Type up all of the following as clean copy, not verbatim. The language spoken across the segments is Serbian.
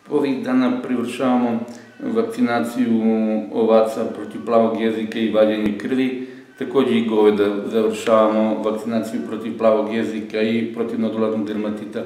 Ovih dana privršavamo vakcinaciju ovaca protiv plavog jezika i valjenje krvi. Također i goveda završavamo vakcinaciju protiv plavog jezika i protiv nodularnog dermatita.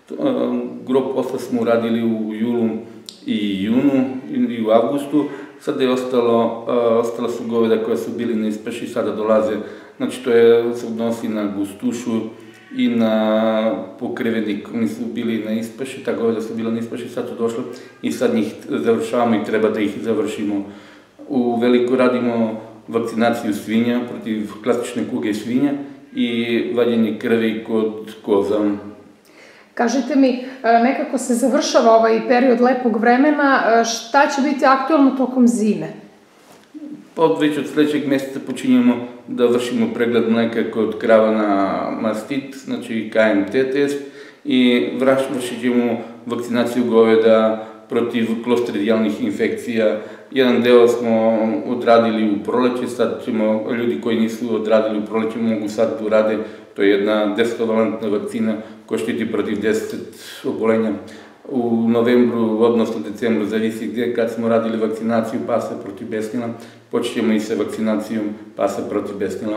Gro posla smo uradili u julu i junu i u avgustu. Sada je ostala su goveda koja su bili na ispaši, sada dolaze. Znači to se odnosi na gustušu i na pokrivenik. Oni su bili na ispaši, ta goveda su bila na ispaši, sad su došli i sad njih završavamo i treba da ih završimo. U Veliko radimo vakcinaciju svinja protiv klasične kuge svinja i valjenje krvi kod koza. Kažite mi, nekako se završava ovaj period lepog vremena, šta će biti aktualno tokom zime? Već od sljedećeg mjeseca počinjemo da vršimo pregled mleka kod krava na mastit, znači KMT test, i vršit ćemo vakcinaciju goveda protiv klostridijalnih infekcija. Jedan deo smo odradili u proleće, sad ćemo, ljudi koji nisu odradili u proleće mogu sad da urade, to je jedna 10-valentna vakcina koja štiti protiv 10 obolenja. U novembru, odnosno decembru, zavisi gdje, kad smo radili vakcinaciju pasa protiv besnila, počnemo i sa vakcinacijom pasa protiv besnila.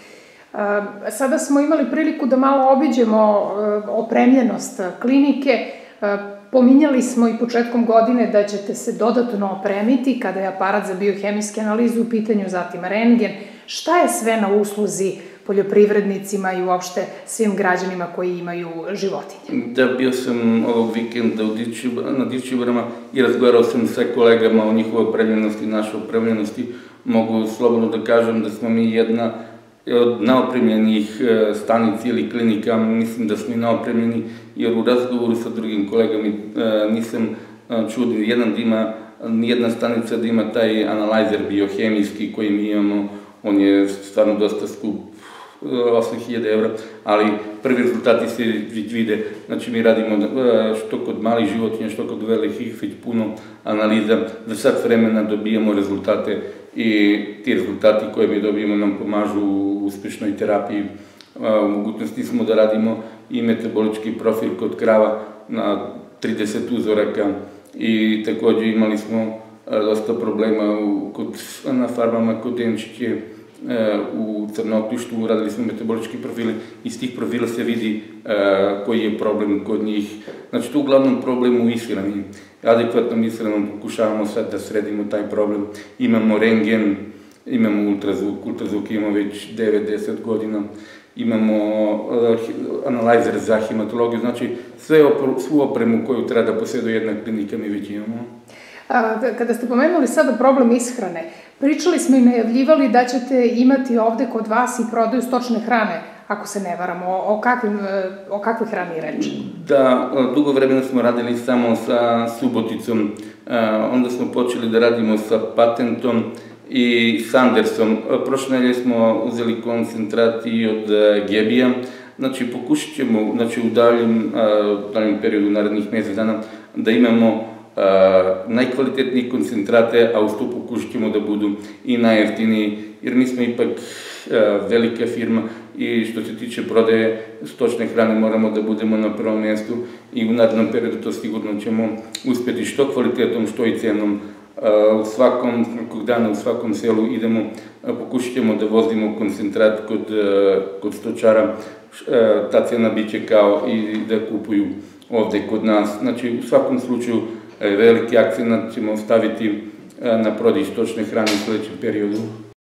Sada smo imali priliku da malo obiđemo opremljenost klinike. Pominjali smo i početkom godine da ćete se dodatno opremiti kada je aparat za biohemijske analize u pitanju, zatim rentgen. Šta je sve na usluzi poljoprivrednicima i uopšte svim građanima koji imaju životinje? Da, bio sam ovog vikenda na Divčibarama i razgovarao sam sa kolegama o njihovoj opremljenosti, našoj opremljenosti. Mogu slobodno da kažem da smo mi jedna od naopremljenih stanica ili klinika, mislim da smo i naopremljeni, jer u razgovoru sa drugim kolegama nisam čuo nijedna stanica da ima taj analajzer biohemijski koji mi imamo. On je stvarno dosta skup, 8.000 evra, ali prvi rezultati se vide. Znači mi radimo što kod malih životinja, što kod velikih, već puno analiza. Za sat vremena dobijamo rezultate i ti rezultati koje mi dobijemo nam pomažu u uspešnoj terapiji. U mogućnosti smo da radimo i metabolički profil kod krava na 30 uzoraka i također imali smo dosta problema na farmama kod denčiće u Crnoklištu, radili smo metabolički profili. Iz tih profila se vidi koji je problem kod njih. Znači tu uglavnom problem u ishrani. Adekvatnom ishranom pokušavamo sad da sredimo taj problem. Imamo rentgen, imamo ultrazvuk imamo već 9-10 godina. Imamo analajzer za hematologiju, znači svu opremu koju treba da posjeduje jedna klinika mi već imamo. Kada ste pomenuli sada problem ishrane, pričali smo i najavljivali da ćete imati ovde kod vas i prodaju stočne hrane, ako se ne varamo. O kakvoj hrani je reč? Da, dugo vremena smo radili samo sa Suboticom, onda smo počeli da radimo sa Patentom i Sandersom. Prošle nedelje smo uzeli koncentrat i od Gebija. Znači pokušat ćemo u daljem periodu, narednih mjesec dana, da imamo najkvalitetnije koncentrate, a uz to pokušat ćemo da budu i najjeftiniji, jer mi smo ipak velika firma i što se tiče prodaje stočne hrane moramo da budemo na prvom mjestu i u narednom periodu to sigurno ćemo uspjeti što kvalitetom, što i cenom. Svakog dana u svakom selu idemo, pokušat ćemo da vozimo koncentrat kod stočara, ta cena bit će kao i da kupuju ovde kod nas. Znači u svakom slučaju veliki akcent ćemo staviti na prodaju stočne hrane u sljedećem periodu.